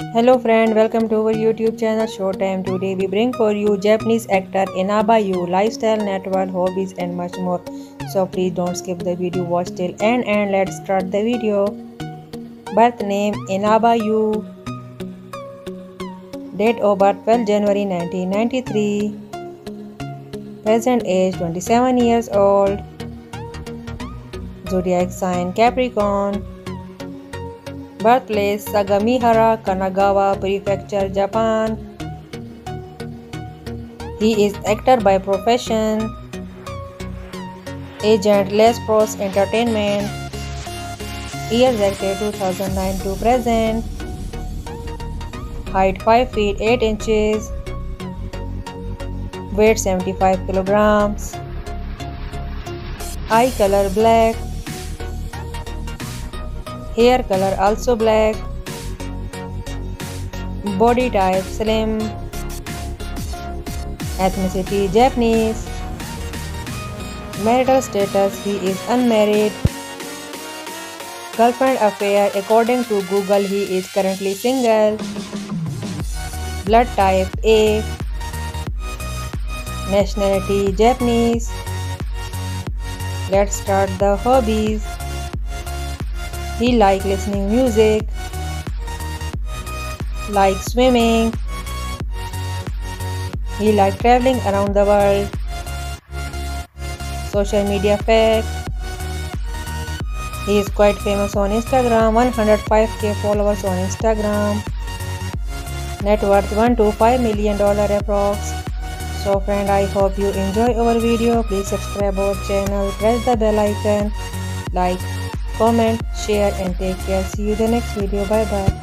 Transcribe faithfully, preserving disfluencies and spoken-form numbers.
Hello friend, welcome to our YouTube channel Showtime. Today we bring for you Japanese actor Inaba Yu, lifestyle, network, hobbies and much more. So please don't skip the video, watch till end and let's start the video. Birth name Inaba Yu. Date of birth twelve January nineteen ninety-three. Present age twenty-seven years old. Zodiac sign Capricorn. Birthplace Sagamihara, Kanagawa Prefecture, Japan. He is actor by profession. Agent Les Pros Entertainment. Years active two thousand nine to present. Height five feet eight inches. Weight seventy-five kilograms. Eye color black. Hair color also black. Body type slim. Ethnicity Japanese. Marital status he is unmarried. Girlfriend affair according to Google he is currently single. Blood type A. Nationality Japanese. Let's start the hobbies. He likes listening music, like swimming. He likes traveling around the world. Social media fact. He is quite famous on Instagram, one hundred five K followers on Instagram. Net worth one to five million dollars approx. So friend, I hope you enjoy our video. Please subscribe our channel, press the bell icon, like, comment, share and take care. See you in the next video. Bye bye.